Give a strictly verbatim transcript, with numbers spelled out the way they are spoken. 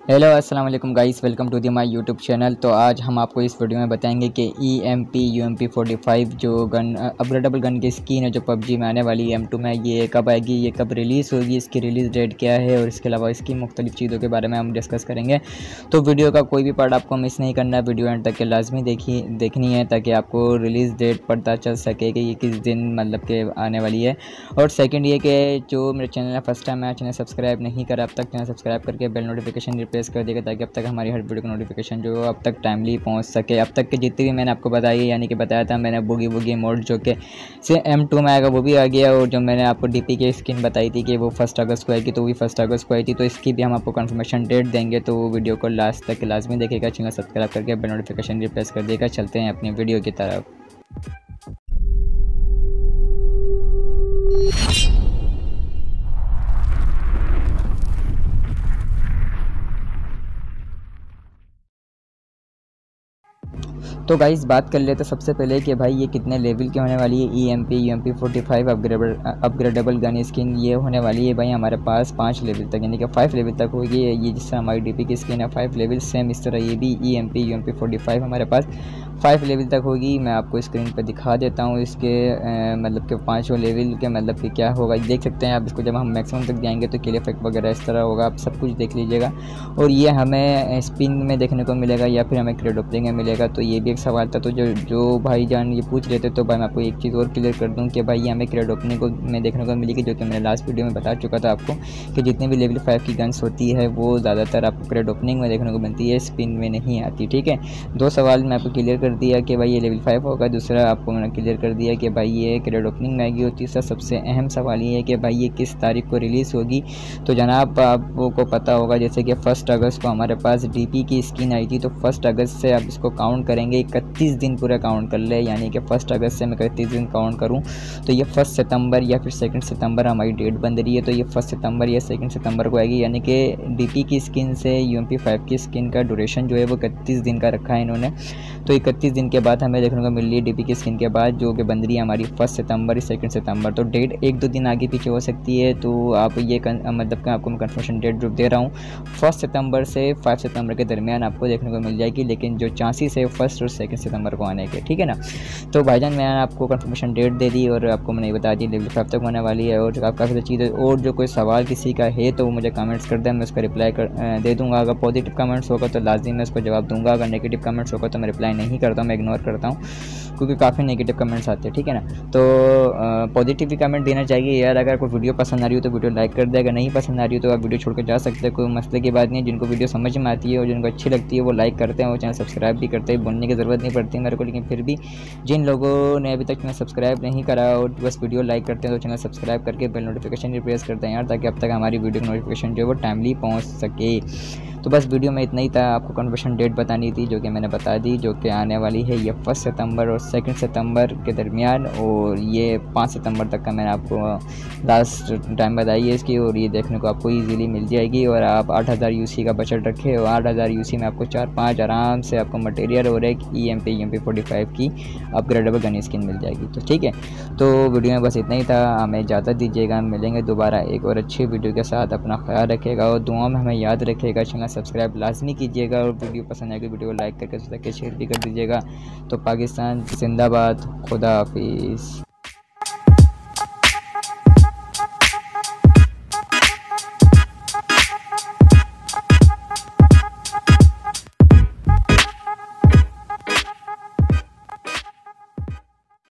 Hello अस्सलाम वालेकुम guys, welcome to the my YouTube channel. तो आज हम आपको इस वीडियो में बताएंगे कि E M P U M P forty five जो गन अपग्रेडेबल गन की स्किन है जो पबजी में आने वाली है एम टू में, ये कब आएगी, ये कब रिलीज़ होगी, इसकी रिलीज़ डेट क्या है और इसके अलावा इसकी मुख्तलिफ चीज़ों के बारे में हम डिस्कस करेंगे। तो वीडियो का कोई भी पार्ट आपको मिस नहीं करना है, वीडियो एंड तक के लाजमी देखी देखनी है ताकि आपको रिलीज़ डेट पता चल सके कि ये किस दिन मतलब के आने वाली है। और सेकेंड ये कि जो मेरे चैनल है फर्स्ट टाइम है, चैनल सब्सक्राइब नहीं करा अब तक, चैनल सब्सक्राइब करके बेल नोटिफिकेशन प्रेस कर देगा ताकि अब तक हमारी हर वीडियो का नोटिफिकेशन जो अब तक टाइमली पहुंच सके। अब तक के जितनी भी मैंने आपको बताई यानी कि बताया था मैंने बुगी बुगी मोड जो कि से एम टू में आएगा वो भी आ गया, और जो मैंने आपको डीपी की स्किन बताई थी कि वो फर्स्ट अगस्त को आएगी तो वो भी फर्स्ट अगस्त को आई थी, तो इसकी भी हम आपको कंफर्मेशन डेट देंगे। तो वो वीडियो को लास्ट तक लाजमी देखेगा, चैनल सब्सक्राइब करके बेल नोटिफिकेशन प्रेस कर देगा। चलते हैं अपनी वीडियो की तरफ। तो गाइस बात कर लेते सबसे पहले कि भाई ये कितने लेवल की होने वाली है। E M P U M P forty five upgradable upgradable gun skin ये होने वाली है भाई हमारे पास पाँच लेवल तक, यानी कि फाइव लेवल तक होगी। ये जिससे हमारी डीपी की स्किन है फाइव लेवल, सेम इस तरह ये भी E M P U M P forty five हमारे पास फाइव लेवल तक होगी। मैं आपको स्क्रीन पर दिखा देता हूँ इसके आ, मतलब के पाँचों लेवल के मतलब कि क्या होगा देख सकते हैं आप। इसको जब हम मैक्सिमम तक जाएंगे तो किल इफेक्ट वगैरह इस तरह होगा, आप सब कुछ देख लीजिएगा। और ये हमें स्पिन में देखने को मिलेगा या फिर हमें क्रेड ओपनिंग में मिलेगा, तो ये भी एक सवाल था। तो जो जो भाईजान ये पूछ रहे थे तो भाई मैं आपको एक चीज़ और क्लियर कर दूं कि भाई ये हमें क्रेड ओपनिंग को में देखने को मिलेगी, जो कि मैंने लास्ट वीडियो में बता चुका था आपको कि जितने भी लेवल फाइव की गन्स होती है वो ज़्यादातर आपको क्रेड ओपनिंग में देखने को मिलती है, स्पिन में नहीं आती। ठीक है, दो सवाल मैं आपको क्लियर कर दिया कि भाई ये लेवल फाइव होगा, दूसरा आपको मैंने क्लियर कर दिया कि भाई ये क्रेड ओपनिंग में आएगी, और तीसरा सबसे अहम सवाल ये है कि भाई ये किस तारीख को रिलीज़ होगी। तो जनाब आपको पता होगा जैसे कि फर्स्ट अगस्त को हमारे पास डी पी की स्किन आई थी, तो फर्स्ट अगस्त से आप इसको काउंट करेंगे, इकतीस दिन पूरा काउंट कर ले, यानी कि फर्स्ट अगस्त से मैं इकतीस दिन काउंट करूं तो ये फर्स्ट सितंबर या फिर सेकंड सितंबर हमारी डेट बन रही है। तो ये फर्स्ट सितंबर या सेकंड सितंबर को आएगी, यानी कि डीपी की स्किन से यू एम पी फाइव की स्किन का ड्यूरेशन जो है वो इकतीस दिन का रखा है इन्होंने। तो इकतीस दिन के बाद हमें देखने को मिल रही है डीपी की स्किन के बाद जो कि बन रही है हमारी फर्स्ट सितंबर सेकंड सितंबर। तो डेट एक दो दिन आगे पीछे हो सकती है, तो आप ये मतलब कि आपको मैं कन्फर्मेशन डेट जो दे रहा हूँ फर्स्ट सितंबर से फाइव सितंबर के दरमियान आपको देखने को मिल जाएगी, लेकिन जो चांसेस है फर्स्ट और सेकंड सितंबर को आने के। ठीक है ना, तो भाईजान मैंने आपको कंफर्मेशन डेट दे दी और आपको मैंने बता दी लेवल फाइव तक होने वाली है। और आप काफ़ी चीज़ें और जो कोई सवाल किसी का है तो वो मुझे कमेंट्स कर दें, मैं उसका रिप्लाई कर दे दूँगा। अगर पॉजिटिव कमेंट्स होगा तो लाजिम मैं उसको जवाब दूँगा, अगर नेगेटिव कमेंट्स होगा तो मैं रिप्लाई नहीं करता हूँ, मैं इग्नोर करता हूँ क्योंकि काफ़ी नेगेटिव कमेंट्स आते हैं। ठीक है ना, तो पॉजिटिव भी कमेंट देना चाहिए यार। अगर कोई वीडियो पसंद आ रही हो तो वीडियो लाइक कर दे, अगर नहीं पसंद आ रही हो तो आप वीडियो छोड़ कर जा सकते हैं, कोई मसले की बात नहीं है। जिनको वीडियो समझ में आती है और जिनको अच्छी लगती है वो लाइक करते हैं, वो चैनल सब्सक्राइब भी करते हैं, बोलने की ज़रूरत नहीं पड़ती मेरे को। लेकिन फिर भी जिन लोगों ने अभी तक चैनल सब्सक्राइब नहीं करा और बस वीडियो लाइक करते हैं तो चैनल सब्सक्राइब करके बेल नोटिफिकेशन भी प्रेस करते हैं यार, ताकि अब तक हमारी वीडियो की नोटिफिकेशन जो है वो टाइमली पहुँच सके। तो बस वीडियो में इतना ही था, आपको कन्फर्मेशन डेट बतानी थी जो कि मैंने बता दी, जो कि आने वाली है ये फर्स्ट सितंबर और सेकंड सितंबर के दरमियान, और ये पाँच सितंबर तक का मैंने आपको लास्ट टाइम बताई है इसकी, और ये देखने को आपको इजीली मिल जाएगी। और आप आठ हज़ार यूसी का बजट रखें और आठ हज़ार यूसी में आपको चार पाँच आराम से आपको मटेरियल और एक E M P U M P forty five की अपग्रेडेबल गन स्किन मिल जाएगी। तो ठीक है, तो वीडियो में बस इतना ही था, हमें इजाज़त दीजिएगा, मिलेंगे दोबारा एक और अच्छी वीडियो के साथ। अपना ख्याल रखिएगा और दुआ में हमें याद रखिएगा, चैनल सब्सक्राइब लाजमी कीजिएगा और वीडियो पसंद आएगी वीडियो को लाइक करके शेयर भी कर दीजिएगा। तो पाकिस्तान जिंदाबाद, खुदा हाफिज़।